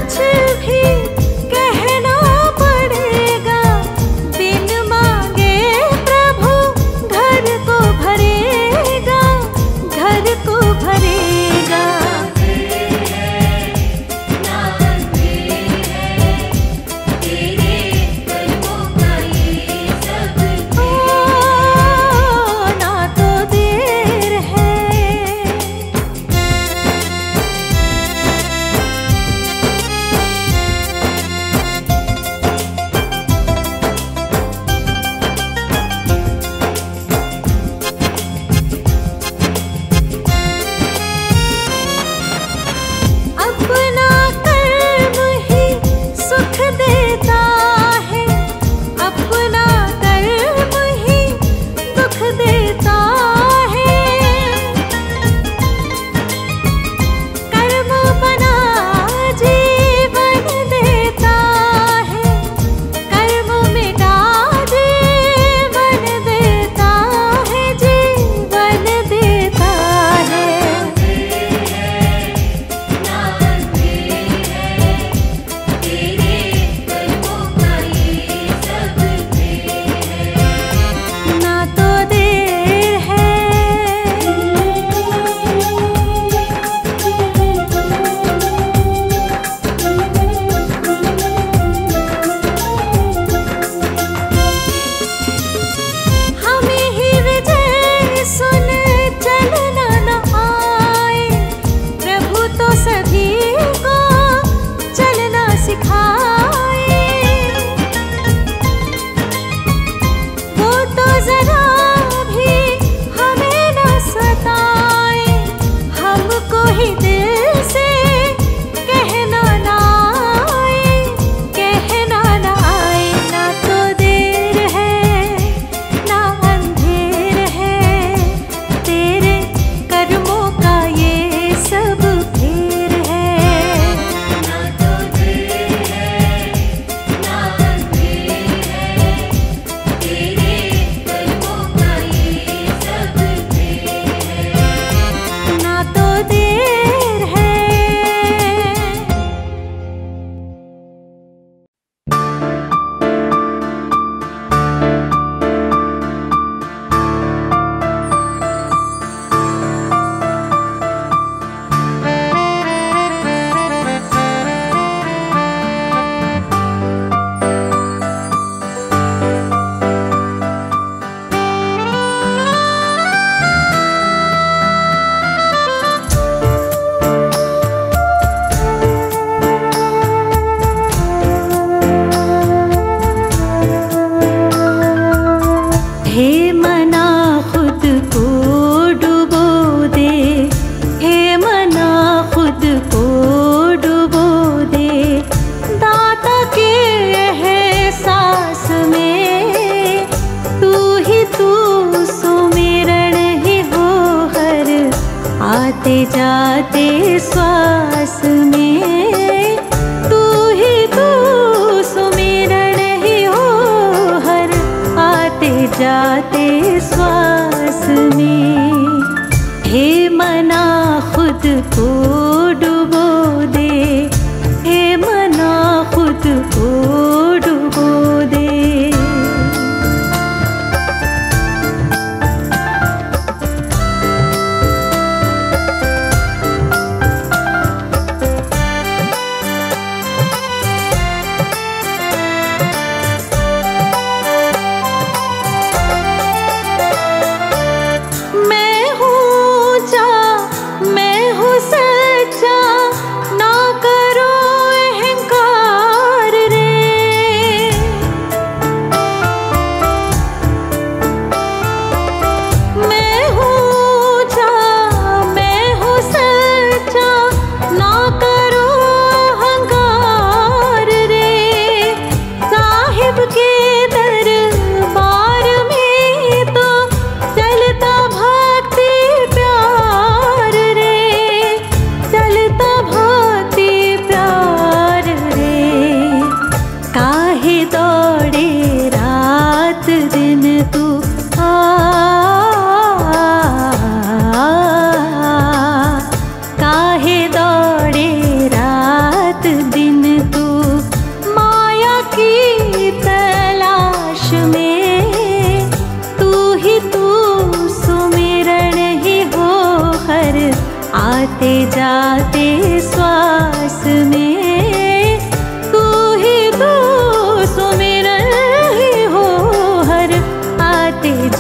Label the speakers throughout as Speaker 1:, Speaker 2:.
Speaker 1: आते जाते श्वास में तू ही तू सुमिरन ही हो हर आते जाते श्वास में। हे मना खुद को डुबो दे, हे मना खुद को डुबो दे।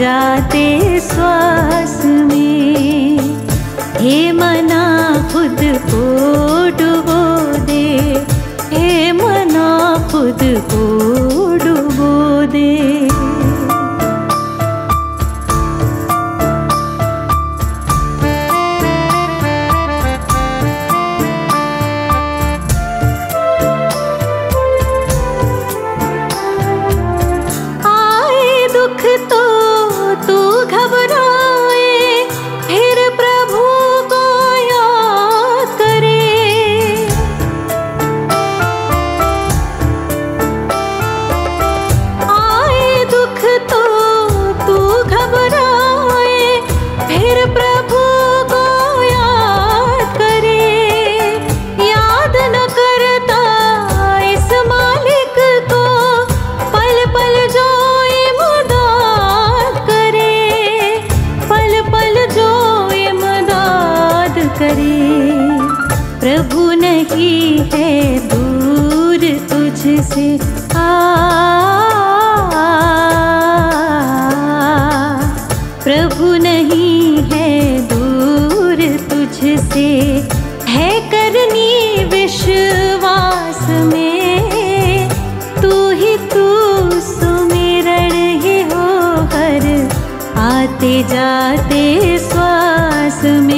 Speaker 1: जाते श्वास में। हे मना खुद को डुबो दे, हे मना खुद को डुबो दे। तो तू घबराए, फिर प्रभु को याद करे। आए दुख तो तू घबराए, फिर प्रभु को याद करे। याद न करता इस मालिक को, पल पल जो प्रभु नहीं है दूर तुझसे, प्रभु नहीं है दूर तुझसे। है करनी विश्वास में, तू ही तू सुमिरण ही हो हर आते जाते श्वास में।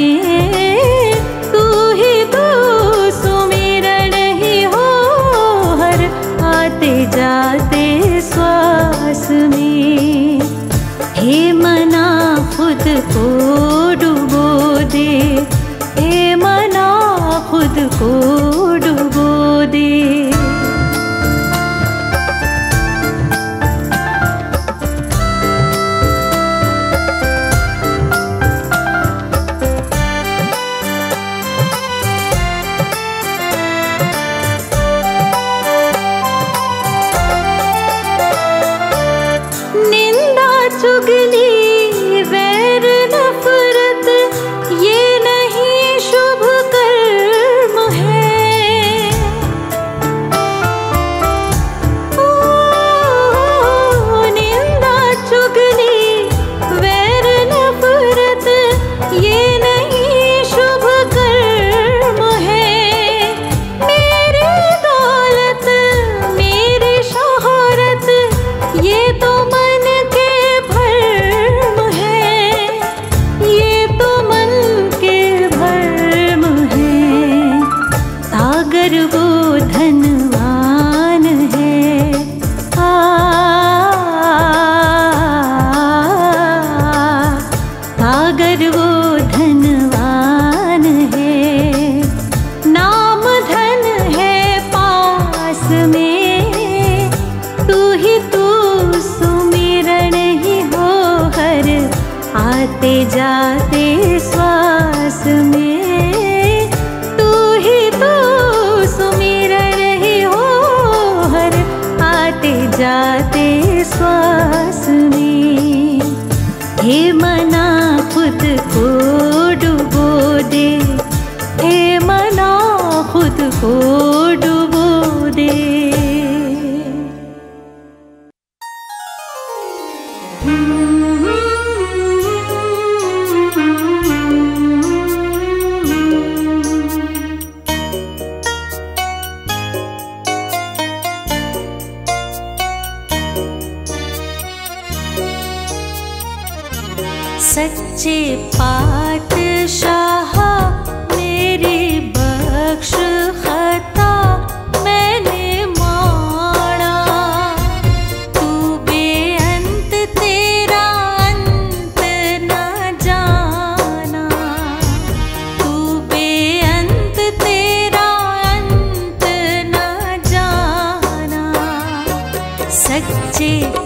Speaker 1: जाते श्वास में। हे मना खुद को डुबो दे, हे मना खुद को डुबो दे। चुगली वैर नफरत ये नहीं शुभ कर्म है। ओ निंदा चुगली वैर नफरत ये नहीं शुभ कर्म है। मेरी दौलत मेरी शोहरत ये तो वो धनवान है, सागर वो धनवान है। नाम धन है पास में, तू ही तू सुमिरण ही हो हर आते जाते श्वास में। जाते श्वास में। हे मना खुद को डुबो दे, हे मना खुद को डुबो दे। सच्चे पातशाह मेरी बख्श खता मैंने माना। तू बेअंत तेरा अंत न जाना, तू बेअंत तेरा अंत न जाना। सच्चे